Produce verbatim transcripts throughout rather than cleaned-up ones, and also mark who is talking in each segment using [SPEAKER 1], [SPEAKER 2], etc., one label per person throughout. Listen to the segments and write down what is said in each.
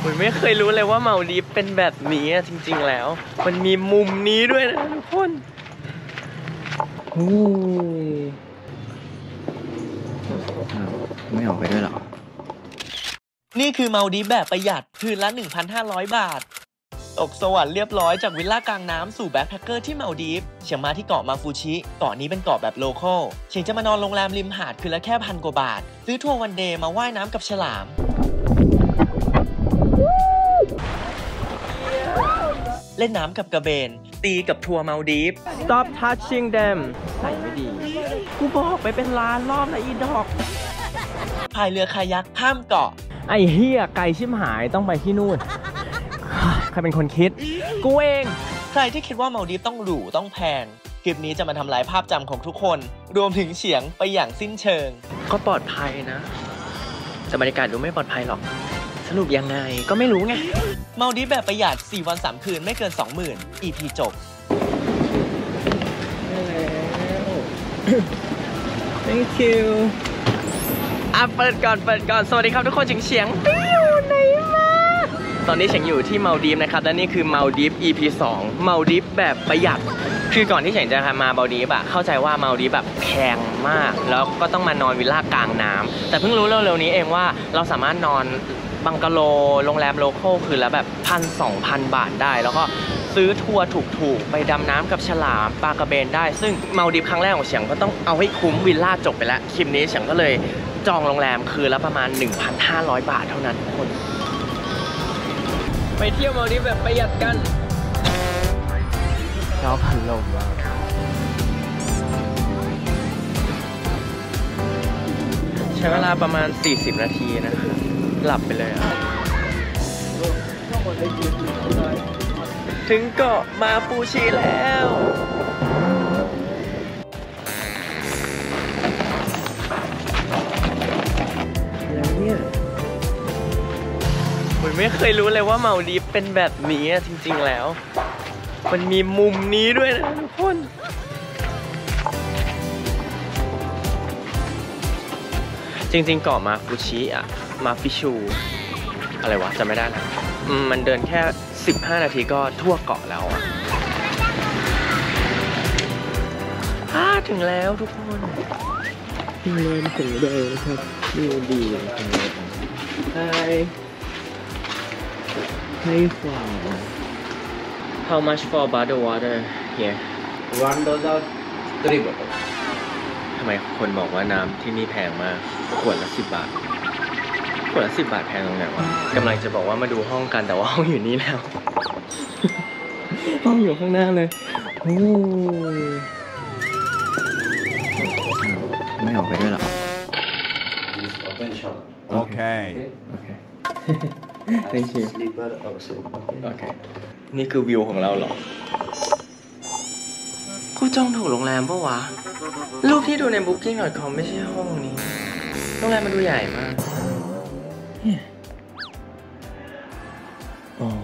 [SPEAKER 1] ผมไม่เคยรู้เลยว่าเมาดีฟเป็นแบบนี้จริงๆแล้วมันมีมุมนี้ด้วยนะทุกคน
[SPEAKER 2] ไม่ออกไปด้วยหรอ
[SPEAKER 1] นี่คือเมาดีฟแบบประหยัดคืนละ หนึ่งพันห้าร้อย บาทตกสวรรค์เรียบร้อยจากวิลล่ากลางน้ำสู่แบ็คแพคเกอร์ที่เมาดีฟเฉียงมาที่เกาะมาฟูชิเกาะนี้เป็นเกาะแบบโลคอลเฉียงจะมานอนโรงแรมริมหาดคืนละแค่พันกว่าบาทซื้อทัวร์วันเดย์มาว่ายน้ำกับฉลามเล่นน้ำกับกระเบนตีกับทัวร์เมาดีฟ Stop touching them ใส่ไม่ดีกูบอกไปเป็นล้านรอบแล้วอีดอกพายเรือคายักข้ามเกาะไอ้เฮียไกลชิมหายต้องไปที่นู่นใครเป็นคนคิดกูเองใครที่คิดว่าเมาดีฟต้องหรูต้องแพงคลิปนี้จะมาทำลายภาพจำของทุกคนรวมถึงเฉียงไปอย่างสิ้นเชิงก็ปลอดภัยนะแต่บรรยากาศดูไม่ปลอดภัยหรอกสรุปยังไงก็ไม่รู้ไงเมาดีฟแบบประหยัดสี่วันสามคืนไม่เกิน สองหมื่น อี พี จบthank you อ่ะเปิดก่อนเปิดก่อนสวัสดีครับทุกคนเฉียงเฉียงไปอยู่ไหนมาตอนนี้เฉียงอยู่ที่เมาดีฟนะครับและนี่คือเมาดีฟ อี พี สองเมาดีฟแบบประหยัดคือก่อนที่เฉียงจะมาเมาดีฟอะเข้าใจว่าเมาดีฟแบบแพงมากแล้วก็ต้องมานอนวิลล่ากลางน้ำแต่เพิ่งรู้เร็วๆนี้เองว่าเราสามารถนอนบังกะโลโรงแรมโลคอลคืนละแบบพันสองพันบาทได้แล้วก็ซื้อทัวร์ถูกๆไปดำน้ำกับฉลามปลากระเบนได้ซึ่งเมาดีฟครั้งแรกของเฉียงก็ต้องเอาให้คุ้มวิลล่าจบไปแล้วคลิปนี้เฉียงก็เลยจองโรงแรมคืนละประมาณ หนึ่งพันห้าร้อย บาทเท่านั้นทุกคนไปเที่ยวเมาดีฟแบบประหยัดกันชอบพันลมว่ะใช้เวลาประมาณสี่สิบนาทีนะครับหลับไปเลยอ่ะถึงเกาะมาฟูชิแล้วแล้วเนี่ยผมไม่เคยรู้เลยว่าเมาดีฟเป็นแบบนี้จริงๆแล้วมันมีมุมนี้ด้วยนะทุกคนจริงๆเกาะมาฟูชิอะมาฟิชูอะไรวะจำไม่ได้นะมันเดินแค่สิบห้านาทีก็ทั่วเกาะแล้วอะอ่าถึงแล้วทุกคนถึงแล้วถึงแล้วนะครับนี่ดีเลยครับ Hi Hi for How much for bottled water here
[SPEAKER 2] one dollar three bottle
[SPEAKER 1] ทำไมคนบอกว่าน้ำที่นี่แพงมากขวดละสิบบาทขวดละสิบบาทแพงตรงไหนวะกำลังจะบอกว่ามาดูห้องกันแต่ว่าห้องอยู่นี่แล้ว ห้องอยู่ข้างหน้าเลยโอ้
[SPEAKER 2] ไม่ออกไปด้วยหรอ
[SPEAKER 3] โอเค
[SPEAKER 1] โอเค thank you โอเคนี่คือวิวของเราเหรอกูจองถูกโรงแรมปะวะรูปที่ดูใน บุ๊กิ้ง ดอท คอม ไม่ใช่ห้องนี้โรงแรมมันดูใหญ่มากอ๋อ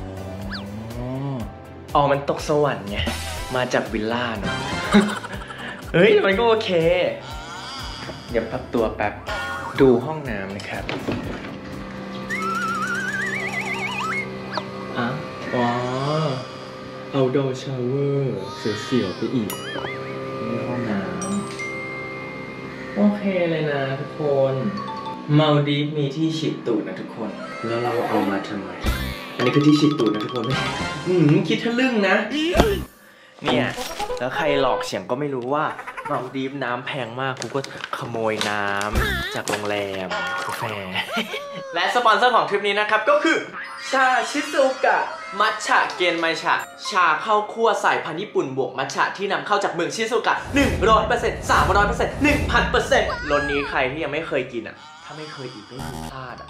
[SPEAKER 1] อ๋อมันตกสวรรค์ไงมาจากวิลล่าเนาะ เฮ้ยมันก็โอเคเดี๋ยวปรับตัวแป๊บดูห้องน้ำนะครับอ่ะอ๋อ outdoor shower เสียวๆไปอีกนี่ห้องน้ำโอเคเลยนะทุกคนมาลดีฟมีที่ฉีดตูดนะทุกคนแล้วเราเอามาทำไมอันนี้คือที่ฉีดตูดนะทุกคนอืมคิดทะลึ่งนะเนี่ยแล้วใครหลอกเฉียงก็ไม่รู้ว่ามาลดีฟน้ำแพงมากกูก็ขโมยน้ำจากโรงแรมกาแฟ และสปอนเซอร์ของทริปนี้นะครับก็คือชาชิซุกะมัทฉะเกนไมชะชาข้าวคั่วสายพันธุ์ญี่ปุ่นบวกมัทฉะที่นำเข้าจากเมืองชิซุกะ หนึ่งร้อยเปอร์เซ็นต์ สามร้อยเปอร์เซ็นต์ หนึ่งพันเปอร์เซ็นต์ รสนี้ใครที่ยังไม่เคยกินอ่ะถ้าไม่เคยอีกไม่มีพลาดอ่ะ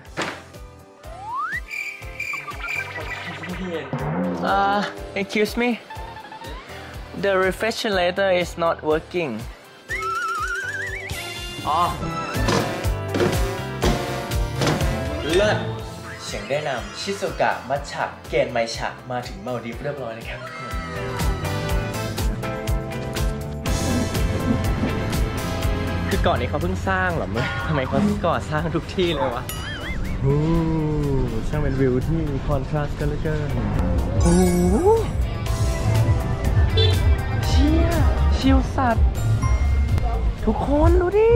[SPEAKER 1] Uh, excuse me the refrigerator is not working อ๋อเลิศเฉียงได้นำชิซุกะมัทฉะเกนไมชะมาถึงมาลดีฟเรียบร้อยแล้วครับทุกคนคือเกาะนี้เขาเพิ่งสร้างเหรอเมื่อทำไมเขาก่อสร้างทุกที่เลยวะโอ้ช่างางเป็นวิวที่คอนทราสต์กันเหลือเกินโอ้โหเชี่ยชิลสัตว์ทุกคนดูดิ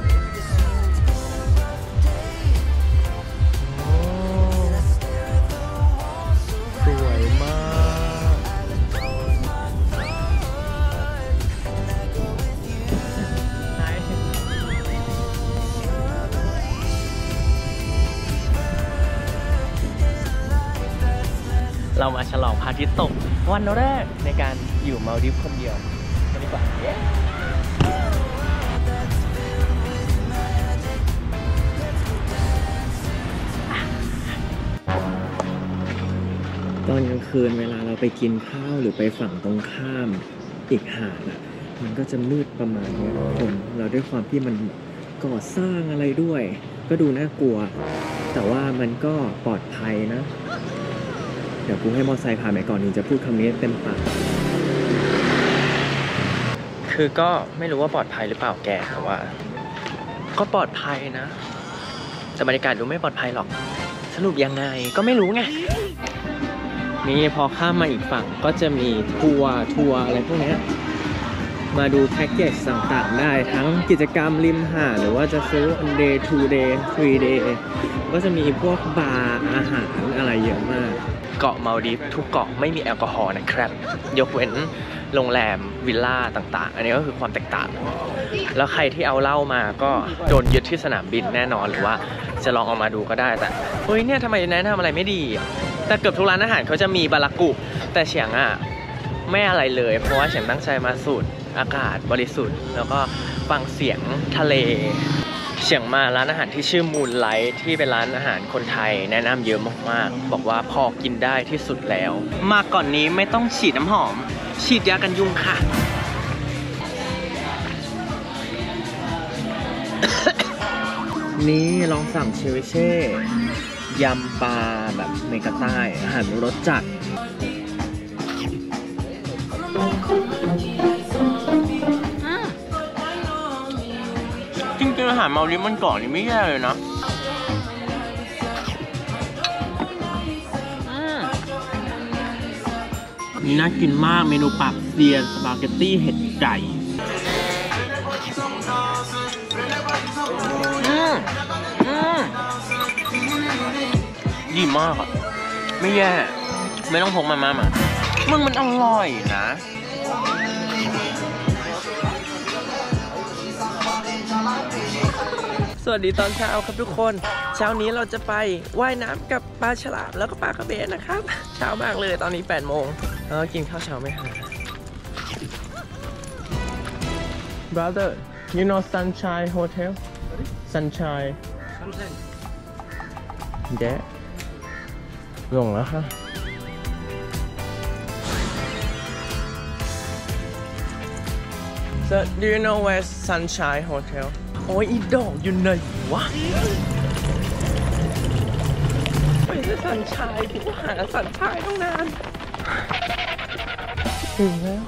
[SPEAKER 1] สวยมากเรามาฉลองพระอาทิตย์ตกวันแรกในการอยู่มาลดีฟคนเดียวกันดีกว่าตอนกลางคืนเวลาเราไปกินข้าวหรือไปฝั่งตรงข้ามอีกหาดอ่ะมันก็จะมืดประมาณนี้คนเราด้วยความที่มันก่อสร้างอะไรด้วยก็ดูน่ากลัวแต่ว่ามันก็ปลอดภัยนะเดี๋ยวกูให้มอไซค์พาไปก่อนถึงจะพูดคำนี้เต็มปากคือก็ไม่รู้ว่าปลอดภัยหรือเปล่าแกแต่ว่าก็ปลอดภัยนะแต่บรรยากาศดูไม่ปลอดภัยหรอกสรุปยังไงก็ไม่รู้ไงนี่พอข้ามมาอีกฝั่งก็จะมีทัวร์ทัวร์อะไรพวกนี้มาดูแพ็กเกจต่างๆได้ทั้งกิจกรรมริมหาดหรือว่าจะซื้อ one day two day three day ก็จะมีพวกบาร์อาหารอะไรเยอะมากเกาะมาลดีฟทุกเกาะไม่มีแอลกอฮอล์นะครับยกเว้นโรงแรมวิลล่าต่างๆอันนี้ก็คือความแตกต่างแล้วใครที่เอาเหล้ามาก็โดนยึดที่สนามบินแน่นอนหรือว่าจะลองเอามาดูก็ได้แต่เฮ้ยเนี่ยทำไมแนะนำอะไรไม่ดีแต่เกือบทุกร้านอาหารเขาจะมีบารากุแต่เฉียงอ่ะไม่อะไรเลยเพราะว่าเฉียงตั้งใจมาสูดอากาศบริสุทธิ์แล้วก็ฟังเสียงทะเลเฉียงมาร้านอาหารที่ชื่อมูนไลท์ที่เป็นร้านอาหารคนไทยแนะนำเยอะมากๆบอกว่าพอกินได้ที่สุดแล้วมาก่อนนี้ไม่ต้องฉีดน้ำหอมฉีดยากันยุงค่ะ นี่ลองสั่งเชวิเช่ยำปลาแบบเมกาใต้อาหารรสจัดจริงๆอาหารมาลดีฟมันก่อนนี่ไม่แย่เลยนะนี่น่ากินมากเมนูปากเซียนสปาเกตตี้เห็ดไก่อืมอืมดีมากอ่ะไม่แย่ไม่ต้องพกมาม่ามามึงมันอร่อยนะสวัสดีตอนเช้าครับทุกคนเช้านี้เราจะไปว่ายน้ำกับปลาฉลามแล้วก็ปลากระเบนนะครับเช้ามากเลยตอนนี้แปดโมงแล้วกินข้าวเช้าไหมฮะ brother you know Sunshine Hotel Sunshineเด๊ะลงแล้วค่ะ so do you know where Sunshine Hotelโอ้ยอีดอกอยู่ไหนวะไปจะสันชายที่ว่าหาสันชายตั้งนานถึงแล้ว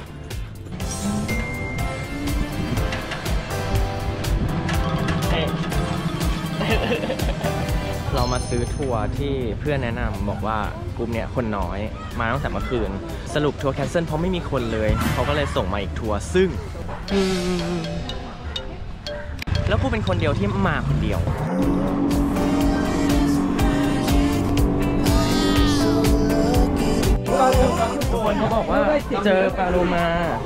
[SPEAKER 1] เรามาซื้อทัวร์ที่เพื่อนแนะนำบอกว่ากลุ่มเนี้ยคนน้อยมาตั้งแต่เมื่อคืนสรุปทัวร์แคนเซิลเพราะไม่มีคนเลยเขาก็เลยส่งมาอีกทัวร์ซึ่งแล้วกูเป็นคนเดียวที่มาคนเดียวทุกคนเขาบอกว่าเจอปลาโลมา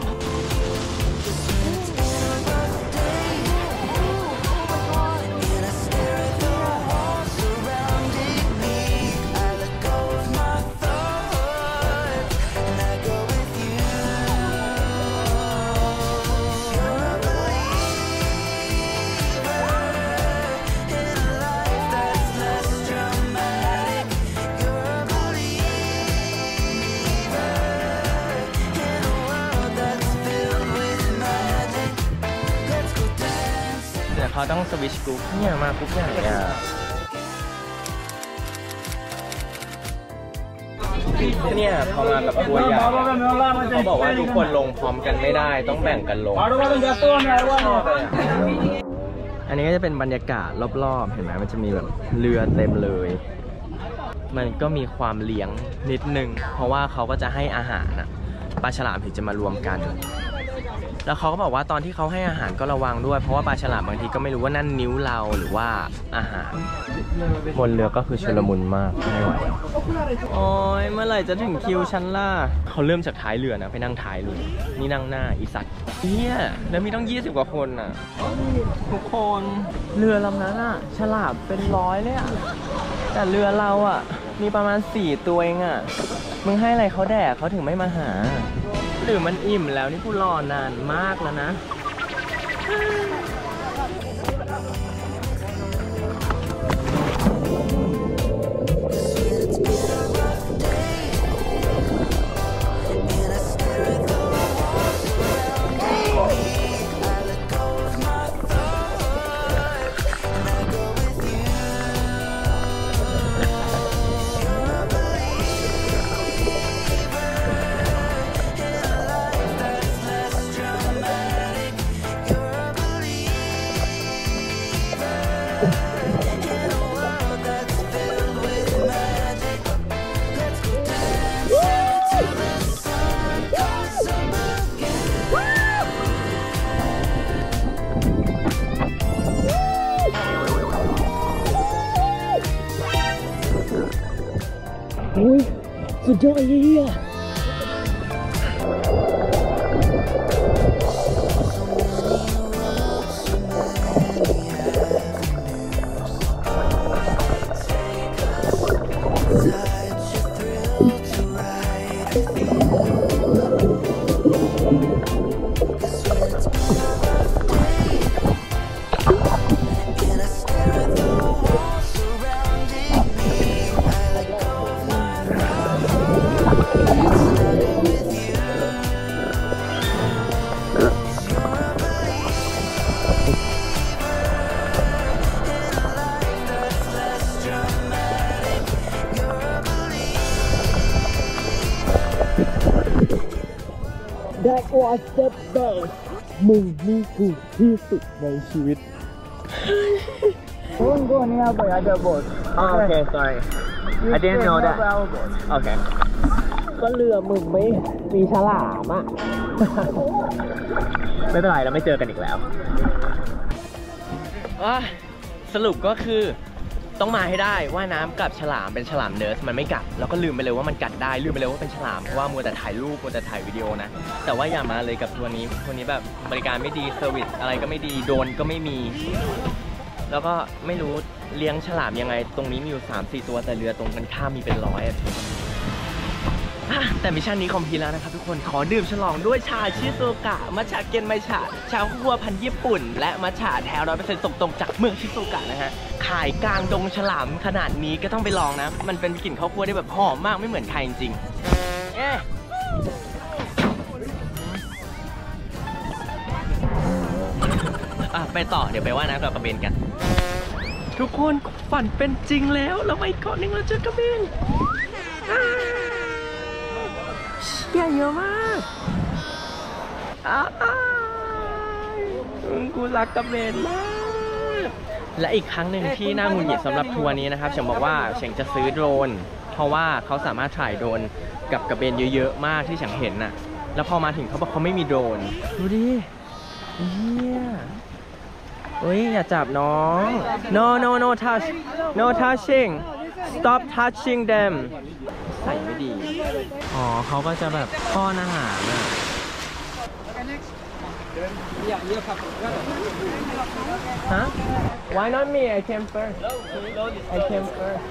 [SPEAKER 1] เขาต้องสวิชกรุ๊ปเนี่ยมากรุ๊ปใหญ่อะเนี่ยพอมากับทัวร์ใหญ่เขาบอกว่าทุกคนลงพร้อมกันไม่ได้ต้องแบ่งกันลงอันนี้ก็จะเป็นบรรยากาศรอบๆเห็นไหมมันจะมีแบบเรือเต็มเลยมันก็มีความเลี้ยงนิดนึงเพราะว่าเขาก็จะให้อาหารนะปลาฉลามถึงจะมารวมกันแล้วเขาก็บอกว่าตอนที่เขาให้อาหารก็ระวังด้วยเพราะว่าปลาฉลามบางทีก็ไม่รู้ว่านั่นนิ้วเราหรือว่าอาหารบนเรือก็คือชุลมุนมากไม่ไหวโอ้ยเมื่อไหร่จะถึงคิวฉันล่ะเขาเริ่มจากท้ายเรือนะไปนั่งท้ายเรือนี่นั่งหน้าอีสัตว์เนี่ยแล้วมีต้องยี่สิบกว่าคนอ่ะทุกคนเรือลำนั้นอ่ะฉลามเป็นร้อยเลยอ่ะแต่เรือเราอ่ะมีประมาณสี่ตัวเองอ่ะมึงให้อะไรเขาแดกเขาถึงไม่มาหาหรือมันอิ่มแล้วนี่กูรอนานมากแล้วนะอุ้ยสุดยอดเยี่ยThat was the best มึงนี่คือที่สุดในชีวิตคุณกูนี่เอาไปอาเดอร์บอทโอเค sorry I didn't know that โอเคก็เรือมึงไม่มีฉลามอ่ะไม่เป็นไรเราไม่เจอกันอีกแล้วสรุปก็คือต้องมาให้ได้ว่าน้ำกับฉลามเป็นฉลามเนิร์สมันไม่กัดแล้วก็ลืมไปเลยว่ามันกัดได้ลืมไปเลยว่าเป็นฉลามเพราะว่ามัวแต่ถ่ายรูปมัวแต่ถ่ายวิดีโอนะแต่ว่าอย่ามาเลยกับตัวนี้ตัวนี้แบบบริการไม่ดีเซอร์วิสอะไรก็ไม่ดีโดนก็ไม่มีแล้วก็ไม่รู้เลี้ยงฉลามยังไงตรงนี้มีอยู่ สามสี่ ตัวแต่เรือตรงกันข้ามมีเป็นร้อยแต่มิชชั่นนี้คอมพลีทแล้วนะครับทุกคนขอดื่มฉลองด้วยชาชิโซกะมัทฉะเกนไมฉะชาคั่วพันธุ์ญี่ปุ่นและมัทฉะแท้ร้อยเปอร์เซ็นต์ส่งตรงจากเมืองชิโซกะนะฮะขายกลางดงฉลามขนาดนี้ก็ต้องไปลองนะมันเป็นกลิ่นข้าวคั่วได้แบบหอมมากไม่เหมือนใครจริงๆเอ๊ะอ่ะไปต่อเดี๋ยวไปว่ายน้ำกับกระเบนกันทุกคนฝันเป็นจริงแล้วเราไปเกาะนึงเราเจอกระเบนเยอะมากอ้าวกูรักกระเบนมากและอีกครั้งหนึ่งที่น่าหงุดหงิดสำหรับทัวร์นี้นะครับเฉิงบอกว่าเฉิงจะซื้อโดรนเพราะว่าเขาสามารถถ่ายโดรนกับกระเบนเยอะๆมากที่เฉิงเห็นน่ะแล้วพอมาถึงเขาบอกเขาไม่มีโดรนดูดิเฮียเฮ้ยอย่าจับน้อง no no no touch no touching stop touching them ใส่ไม่ดีอ๋อเขาก็จะแบบป้อนอาหารอ่ะฮะ why not me I came first I came first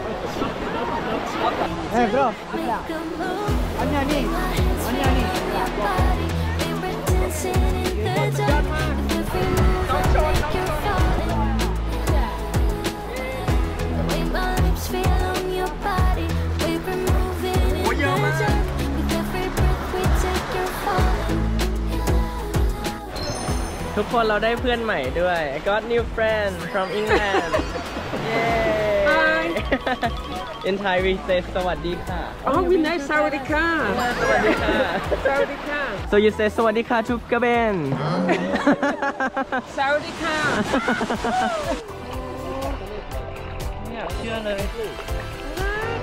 [SPEAKER 1] hey bro Anya nih Anya nihทุกคนเราได้เพื่อนใหม่ด้วย I got new friend from England Yay In Thai we say สวัสดีค่ะ
[SPEAKER 3] Oh we nice สวัสดีค่ะ
[SPEAKER 1] สวัสดีค่ะ
[SPEAKER 3] สวัสดีค่ะ
[SPEAKER 1] So you say สวัสดีค่ะทุกกระเบน
[SPEAKER 3] สวัสดีค่ะ
[SPEAKER 1] ไม่อยากเชื่อเลย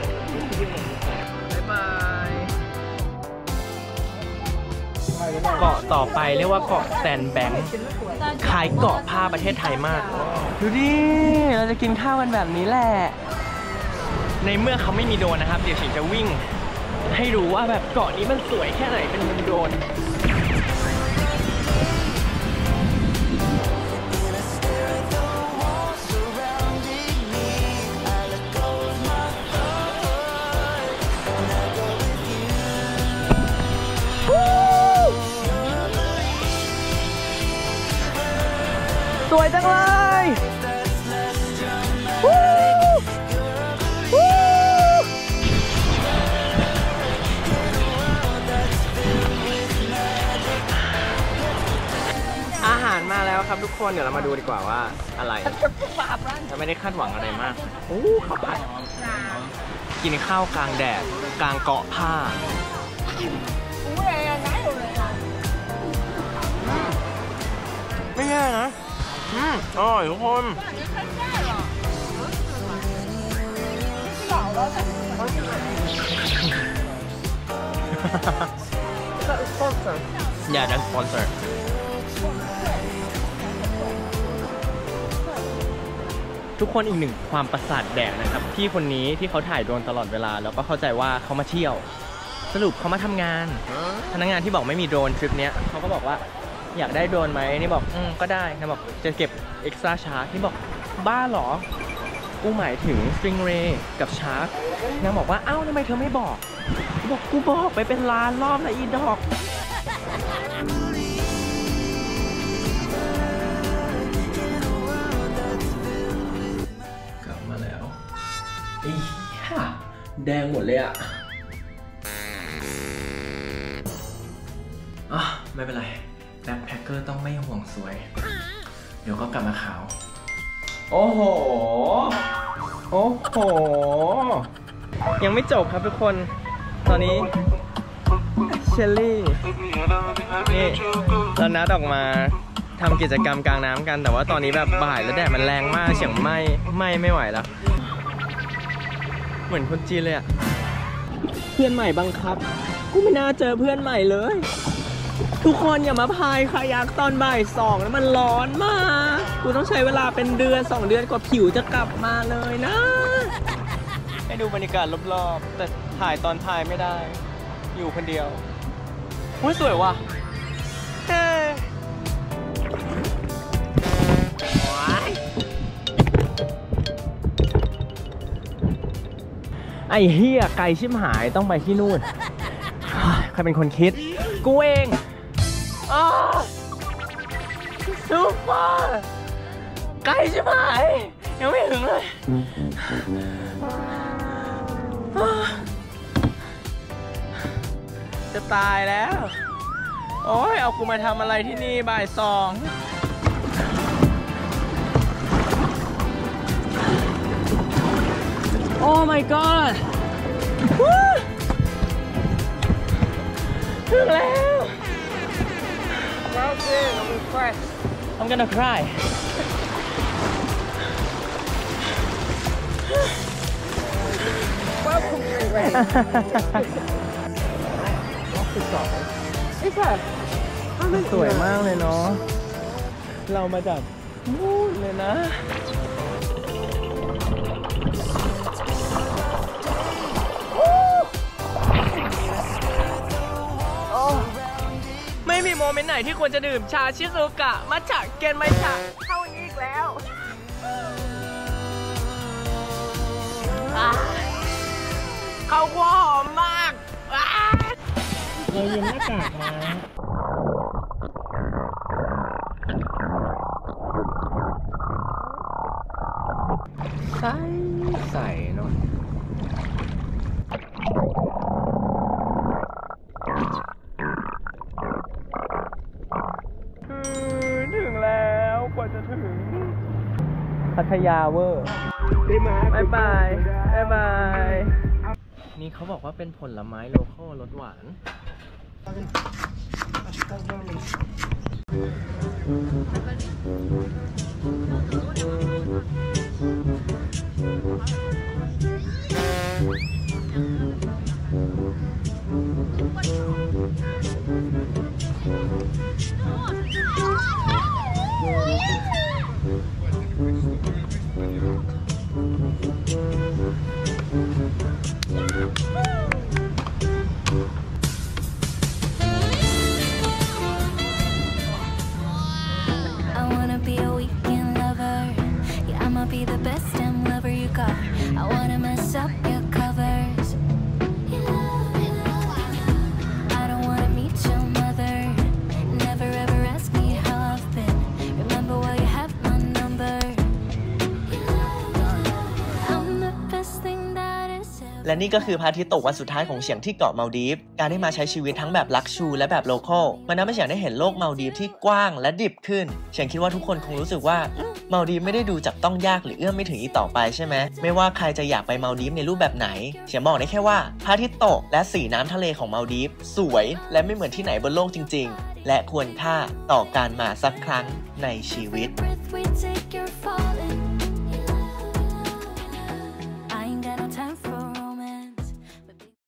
[SPEAKER 1] เกาะต่อไปเรียกว่าเกาะแซนแบงค์คล้ายเกาะผ้าประเทศไทยมากดูดิเราจะกินข้าวกันแบบนี้แหละในเมื่อเขาไม่มีโดรนนะครับเดี๋ยวฉิงจะวิ่งให้รู้ว่าแบบเกาะนี้มันสวยแค่ไหนเป็นโดรนสวยจังเลยอาหารมาแล้วครับทุกคนเดี๋ยวเรามาดูดีกว่าว่าอะไรจะไม่ได้คาดหวังอะไรมากโอ้ข้าวผัดกินข้าวกลางแดดกลางเกาะผ้าไม่แย่นะอืมอร่อยทุกคนอย่าดันสปอนเซอร์ทุกคนอีกหนึ่งความประสาทแดกนะครับพี่คนนี้ที่เขาถ่ายโดรนตลอดเวลาแล้วก็เข้าใจว่าเขามาเที่ยวสรุปเขามาทำงานพนักงานที่บอกไม่มีโดรนทริปนี้เขาก็บอกว่าอยากได้โดรนไหมนี่บอกอืมก็ได้นะบอกจะเก็บเอ็กซ์ตร้าชาร์กนี่บอกบ้าหรอกูหมายถึงสตริงเรย์กับชาร์กนางบอกว่าเอ้าทำไมเธอไม่บอกกูบอกกูบอกไปเป็นล้านรอบแล้วอีดอกกลับมาแล้วไอ้ห่าแดงหมดเลยอ่ะอ่ะไม่เป็นไรแบ็คแพคเกอร์ต้องไม่ห่วงสวยเดี๋ยวก็กลับมาขาวโอ้โหโอ้โหยังไม่จบครับทุกคนตอนนี้เชลลี่นี่เรานัดออกมาทำกิจกรรมกลางน้ำกันแต่ว่าตอนนี้แบบบ่ายแล้วแดดมันแรงมากเฉียงไหม้ไหม้ไม่ไหวแล้วเหมือนคนจีนเลยอะเพื่อนใหม่บังคับกูไม่น่าเจอเพื่อนใหม่เลยทุกคนอย่ามาพายคายักตอนบ่ายสองแล้วมันร้อนมากกูต้องใช้เวลาเป็นเดือนสองเดือนกว่าผิวจะกลับมาเลยนะให้ดูบรรยากาศรอบๆแต่ถ่ายตอนถ่ายไม่ได้อยู่คนเดียวโอ้ยสวยว่ะเฮ้ไอ้เหี้ยไกลชิบหายต้องไปที่นู่นใครเป็นคนคิดกูเองซูเปอร์ไกลชิบหายยังไม่ถึงเลยจะตายแล้วโอ้ยเอากูมาทำอะไรที่นี่บ่ายสองโอ้ my god ถึงแล้ว
[SPEAKER 3] Well done, I'm impressed.
[SPEAKER 1] I'm gonna cry
[SPEAKER 3] Welcome to England. Is that?
[SPEAKER 1] สวยมากเลยเนาะเรามาจากนู่นเลยนะไม่มีโมเมนต์ไหนที่ควรจะดื่มชาชิซูกะมัทฉะเกนไมฉะเท่านี้อีกแล้วเขาหอมมากเรายืมหน้ากากมาใส่ใส่เนาะถึงแล้วกว่าจะถึงพัทยาเวอร์บายบายบายบายนี่เขาบอกว่าเป็นผลไม้โลคอลรสหวาน
[SPEAKER 4] Be the best damn lover you got. I wanna mess up your covers. I don't wanna meet your mother. Never ever ask me how I've been. Remember why you have my number. I'm the best thing that is ever.
[SPEAKER 5] และนี่ก็คือพระอาทิตย์ตกวันสุดท้ายของเฉียงที่เกาะมัลดีฟการได้มาใช้ชีวิตทั้งแบบลักชูและแบบโลคอลมันทำให้เฉียงได้เห็นโลกมัลดีฟที่กว้างและดิบขึ้นเฉียงคิดว่าทุกคนคงรู้สึกว่ามัลดีฟไม่ได้ดูจับต้องยากหรือเอื้อมไม่ถึงอีกต่อไปใช่ไหมไม่ว่าใครจะอยากไปมัลดีฟในรูปแบบไหนเฉียงบอกได้แค่ว่าพระอาทิตย์ตกและสีน้ำทะเลของมัลดีฟสวยและไม่เหมือนที่ไหนบนโลกจริงๆและควรค่าต่อการมาสักครั้งในชีวิต